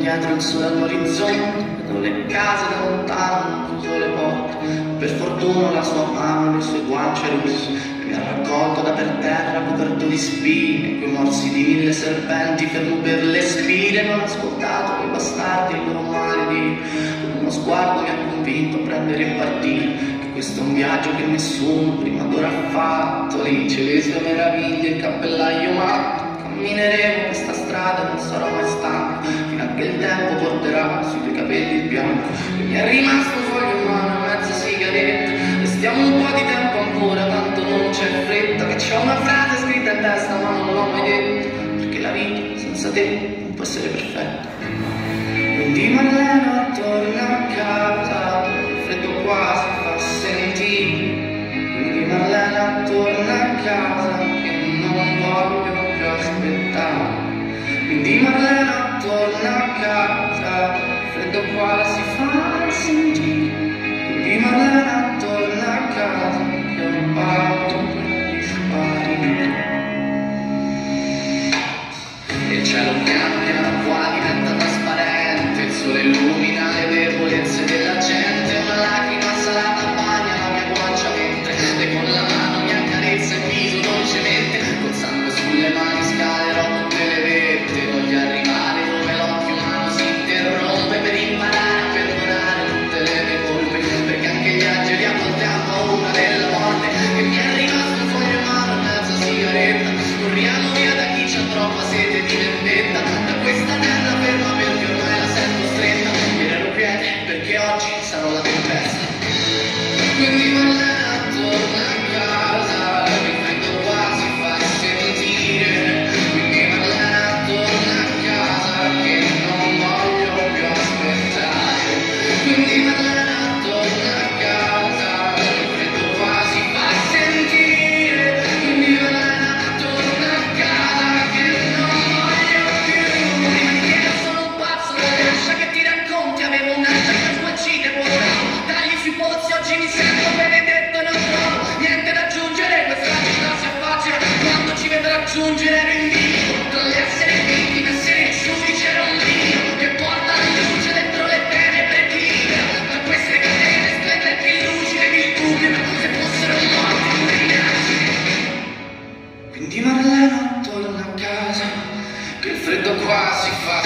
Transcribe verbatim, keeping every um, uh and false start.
dietro il sole all'orizzonte, vedo le case da lontano, non chiuso le porte. Per fortuna la sua mano, le sue guance rosse, mi ha raccolto da per terra coperto di spine, quei morsi di mille serpenti fermo per le spine. Non ho ascoltato quei bastardi, il loro male di con uno sguardo mi ha convinto a prendere e partire, che questo è un viaggio che nessuno prima d'ora ha fatto. Lì c'è le sue meraviglie, il cappellaio matto. Cammineremo questa strada e non sarò mai stanco, fino a che il tempo porterà sui tuoi capelli il bianco. E mi è rimasto un foglio in mano e mezza sigaretta, e stiamo un po' di tempo ancora, tanto non c'è fretta. Che c'ho una frase scritta in testa ma non l'ho mai detta, perché la vita senza te non può essere perfetta. Quindi Marlena torna a casa, il freddo qua si fa sentire. Quindi Marlena torna a casa, che non voglio più aspettare. Quindi Marlena torna a casa, il freddo qua si fa sentire. Quindi Marlena torna a casa, che ho un patto per sparire. E il cielo piano piano qua diventa trasparente, il sole illumina le debolezze della gente. Una lacrima salata bagna la mia guancia mentre e con la mano mi accarezza il viso dolcemente. Col sangue sulle mani scalerò tutte le vette, voglio arrivare dove l'occhio umano si interrompe per imparare a perdonare tutte le mie colpe, perché anche gli angeli a volte hanno paura della morte. E mi è rimasto un foglio in mano e mezza sigaretta, corriamo via da chi c'ha troppa sete di vendetta, da questa terra ferma perché ormai la sento stretta, e ero piede perché oggi sarò la tempesta. Quindi Marlena torna a casa, il freddo qua si fa sentire. Quindi Marlena torna a casa, che non voglio più aspettare. Quindi Marlena torna a casa, il freddo qua si fa sentire. Quindi Marlena torna a casa, che non voglio più. Prima di che sono un pazzo, lascia che ti racconti, avevo un'altra che sguaccite, potrò tagli sui pozzi, oggi mi sento benedetto e non trovo niente da aggiungere. Questa città si affaccia quando ci vedo raggiungere. Rinvio tra l'essere vittime e essere giudice, era un Dio che porta la luce dentro le tenebre e ti libera da queste catene splendenti, lucide di stupido, se fossero morti pure rinascite. Quindi Marlena torna a casa, che il freddo qua si fa